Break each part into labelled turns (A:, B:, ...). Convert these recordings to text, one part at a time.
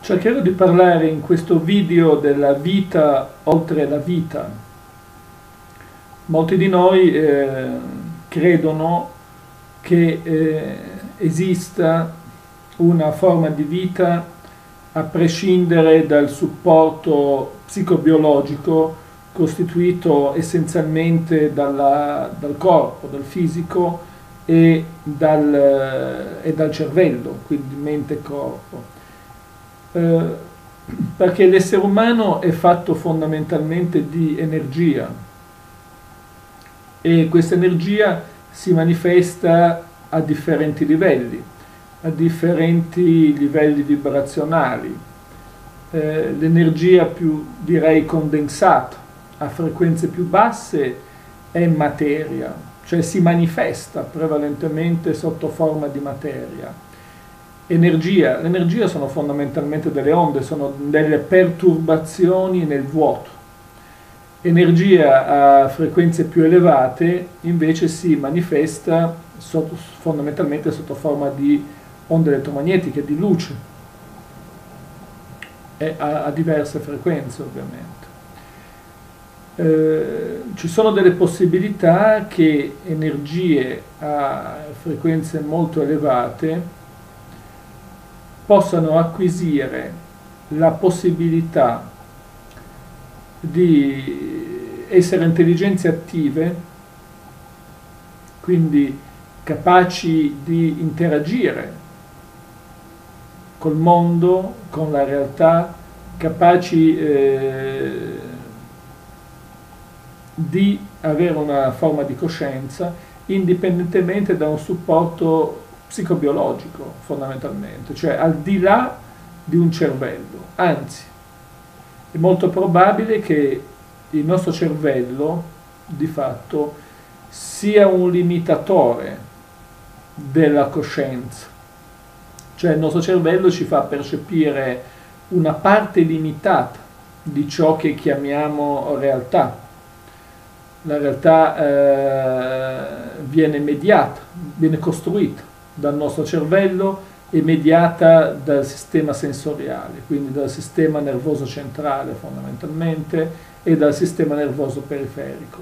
A: Cercherò di parlare in questo video della vita oltre la vita. Molti di noi credono che esista una forma di vita a prescindere dal supporto psicobiologico costituito essenzialmente dal corpo, dal fisico e dal cervello, quindi mente e corpo. Perché l'essere umano è fatto fondamentalmente di energia e questa energia si manifesta a differenti livelli vibrazionali. L'energia più, direi, condensata a frequenze più basse è materia, cioè si manifesta prevalentemente sotto forma di materia. L'energia sono fondamentalmente delle onde, sono delle perturbazioni nel vuoto. Energia a frequenze più elevate invece si manifesta fondamentalmente sotto forma di onde elettromagnetiche, di luce, e a diverse frequenze ovviamente. Ci sono delle possibilità che energie a frequenze molto elevate possano acquisire la possibilità di essere intelligenze attive, quindi capaci di interagire col mondo, con la realtà, capaci di avere una forma di coscienza indipendentemente da un supporto psicobiologico fondamentalmente, cioè al di là di un cervello. Anzi, è molto probabile che il nostro cervello di fatto sia un limitatore della coscienza, cioè il nostro cervello ci fa percepire una parte limitata di ciò che chiamiamo realtà. La realtà viene mediata, viene costruita dal nostro cervello e mediata dal sistema sensoriale, quindi dal sistema nervoso centrale fondamentalmente e dal sistema nervoso periferico.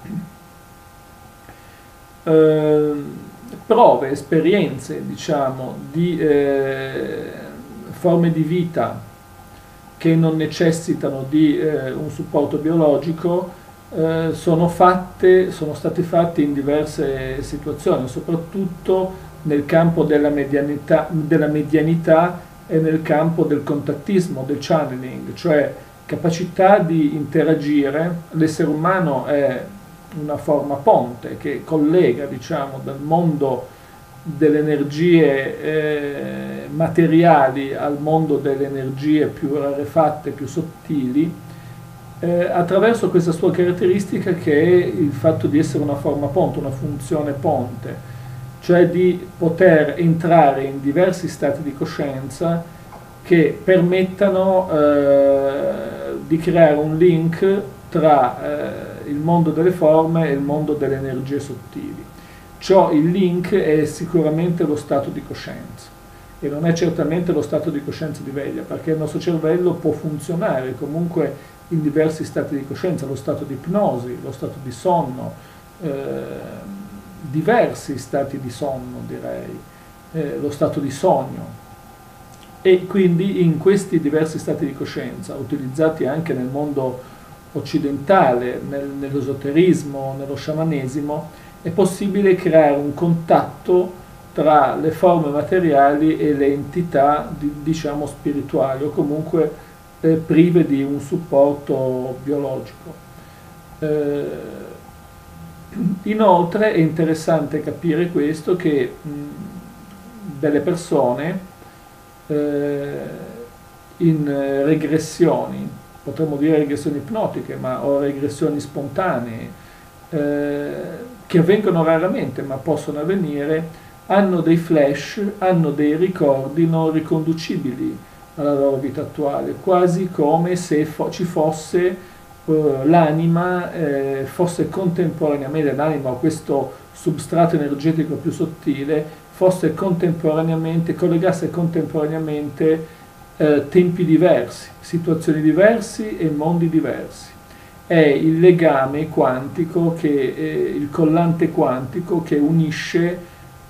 A: Prove, esperienze, diciamo, di forme di vita che non necessitano di un supporto biologico sono state fatte in diverse situazioni, soprattutto nel campo della medianità e nel campo del contattismo, del channeling, cioè capacità di interagire. L'essere umano è una forma ponte che collega, diciamo, dal mondo delle energie materiali al mondo delle energie più rarefatte, più sottili, attraverso questa sua caratteristica che è il fatto di essere una forma ponte, una funzione ponte, cioè di poter entrare in diversi stati di coscienza che permettano di creare un link tra il mondo delle forme e il mondo delle energie sottili. Il link è sicuramente lo stato di coscienza e non è certamente lo stato di coscienza di veglia, perché il nostro cervello può funzionare comunque in diversi stati di coscienza, lo stato di ipnosi, lo stato di sonno, diversi stati di sonno, direi, lo stato di sogno. E quindi in questi diversi stati di coscienza, utilizzati anche nel mondo occidentale, nell'esoterismo, nello sciamanesimo, è possibile creare un contatto tra le forme materiali e le entità, diciamo, spirituali o comunque prive di un supporto biologico. Inoltre è interessante capire questo, che delle persone in regressioni, potremmo dire regressioni ipnotiche, o regressioni spontanee, che avvengono raramente ma possono avvenire, hanno dei flash, hanno dei ricordi non riconducibili alla loro vita attuale, quasi come se ci fosse l'anima, fosse contemporaneamente, l'anima o questo substrato energetico più sottile, collegasse contemporaneamente tempi diversi, situazioni diversi e mondi diversi. È il legame quantico, il collante quantico che unisce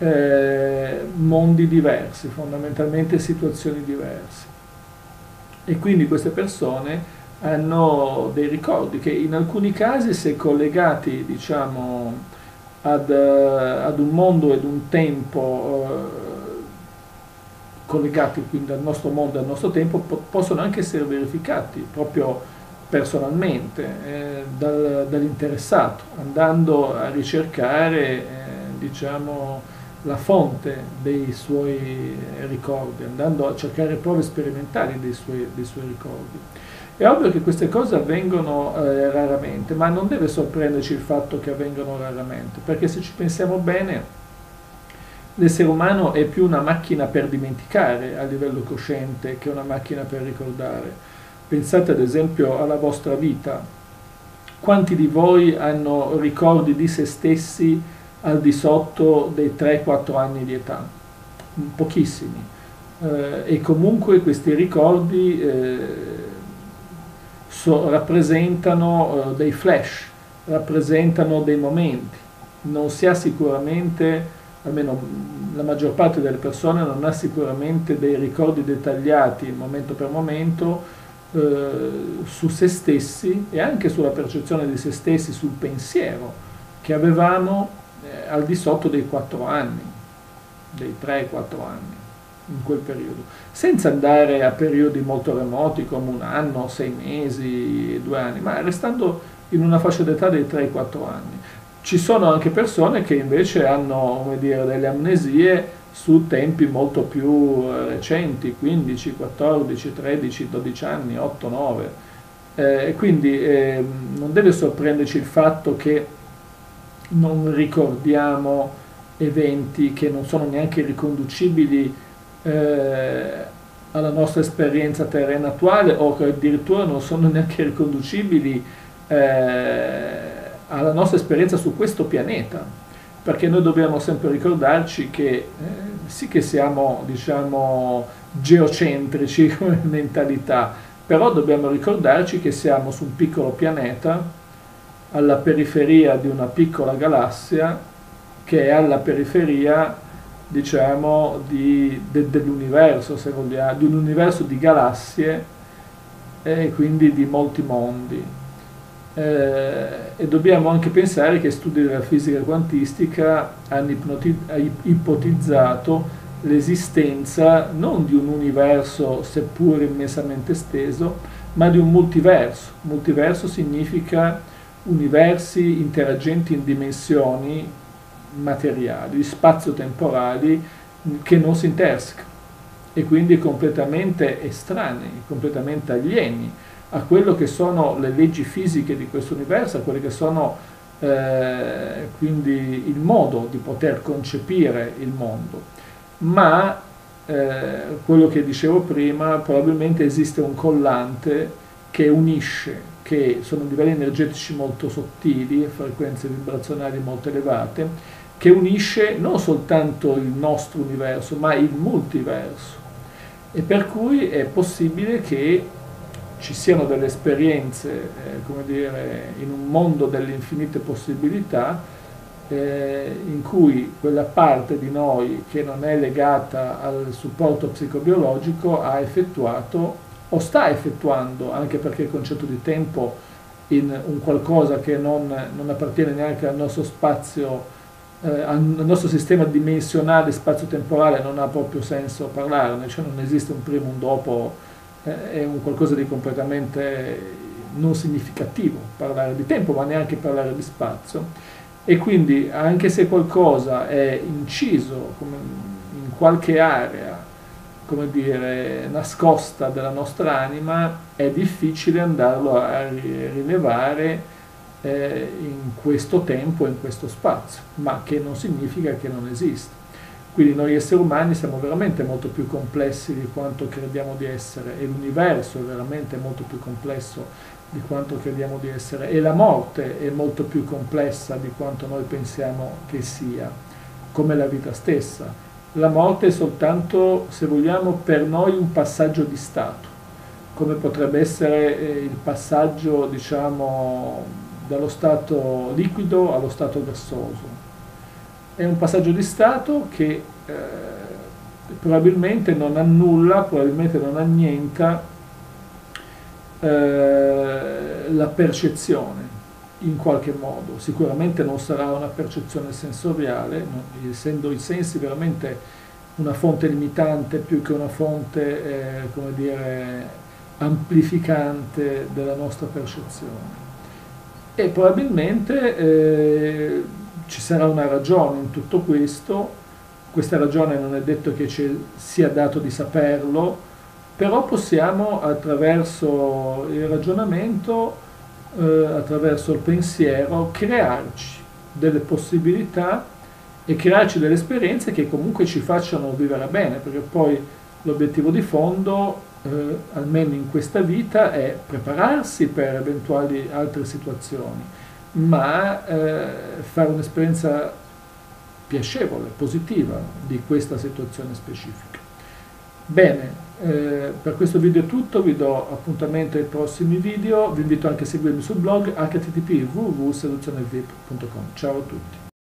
A: mondi diversi, fondamentalmente situazioni diverse. E quindi queste persone hanno dei ricordi che in alcuni casi, se collegati, diciamo, ad un mondo ed un tempo collegati quindi al nostro mondo e al nostro tempo, possono anche essere verificati proprio personalmente dall'interessato, andando a ricercare diciamo, la fonte dei suoi ricordi, andando a cercare prove sperimentali dei suoi ricordi. È ovvio che queste cose avvengono raramente, ma non deve sorprenderci il fatto che avvengano raramente, perché se ci pensiamo bene, l'essere umano è più una macchina per dimenticare a livello cosciente che una macchina per ricordare. Pensate ad esempio alla vostra vita. Quanti di voi hanno ricordi di se stessi al di sotto dei 3-4 anni di età? Pochissimi. E comunque questi ricordi rappresentano dei flash, rappresentano dei momenti. Non si ha sicuramente, almeno la maggior parte delle persone non ha sicuramente dei ricordi dettagliati momento per momento su se stessi e anche sulla percezione di se stessi, sul pensiero che avevamo al di sotto dei 4 anni, dei 3-4 anni in quel periodo, senza andare a periodi molto remoti come 1 anno, 6 mesi, 2 anni, ma restando in una fascia d'età dei 3-4 anni. Ci sono anche persone che invece hanno, come dire, delle amnesie su tempi molto più recenti, 15, 14, 13, 12 anni, 8, 9. Quindi non deve sorprenderci il fatto che non ricordiamo eventi che non sono neanche riconducibili alla nostra esperienza terrena attuale o che addirittura non sono neanche riconducibili alla nostra esperienza su questo pianeta, perché noi dobbiamo sempre ricordarci che sì che siamo, diciamo, geocentrici come mentalità, però dobbiamo ricordarci che siamo su un piccolo pianeta alla periferia di una piccola galassia che è alla periferia, diciamo, dell'universo, se vogliamo, di un universo di galassie e quindi di molti mondi. E dobbiamo anche pensare che studi della fisica quantistica hanno ipotizzato l'esistenza non di un universo seppur immensamente esteso, ma di un multiverso. Multiverso significa universi interagenti in dimensioni materiali, spazio-temporali che non si intersecano e quindi completamente estranei, completamente alieni a quello che sono le leggi fisiche di questo universo, a quelle che sono quindi il modo di poter concepire il mondo. Ma quello che dicevo prima, probabilmente esiste un collante che unisce, che sono livelli energetici molto sottili, frequenze vibrazionali molto elevate, che unisce non soltanto il nostro universo, ma il multiverso. E per cui è possibile che ci siano delle esperienze, come dire, in un mondo delle infinite possibilità, in cui quella parte di noi che non è legata al supporto psicobiologico ha effettuato o sta effettuando, anche perché il concetto di tempo in un qualcosa che non appartiene neanche al nostro spazio, al nostro sistema dimensionale spazio-temporale non ha proprio senso parlarne, cioè non esiste un prima e un dopo, è un qualcosa di completamente non significativo parlare di tempo, ma neanche parlare di spazio. E quindi anche se qualcosa è inciso in qualche area, come dire, nascosta della nostra anima, è difficile andarlo a rilevare in questo tempo, in questo spazio, ma che non significa che non esista. Quindi noi esseri umani siamo veramente molto più complessi di quanto crediamo di essere, e l'universo è veramente molto più complesso di quanto crediamo di essere, e la morte è molto più complessa di quanto noi pensiamo che sia, come la vita stessa. la morte è soltanto, se vogliamo, per noi un passaggio di stato, come potrebbe essere il passaggio, diciamo, dallo stato liquido allo stato gassoso. È un passaggio di stato che probabilmente non annulla, probabilmente non annienta la percezione in qualche modo. Sicuramente non sarà una percezione sensoriale, essendo i sensi veramente una fonte limitante più che una fonte, come dire, amplificante della nostra percezione. E probabilmente ci sarà una ragione in tutto questo, questa ragione non è detto che ci sia dato di saperlo, però possiamo attraverso il ragionamento, attraverso il pensiero, crearci delle possibilità e crearci delle esperienze che comunque ci facciano vivere bene, perché poi l'obiettivo di fondo, almeno in questa vita, è prepararsi per eventuali altre situazioni, ma fare un'esperienza piacevole, positiva di questa situazione specifica. Bene, per questo video è tutto, vi do appuntamento ai prossimi video, vi invito anche a seguirmi sul blog http://www.seduzionevip.com. Ciao a tutti.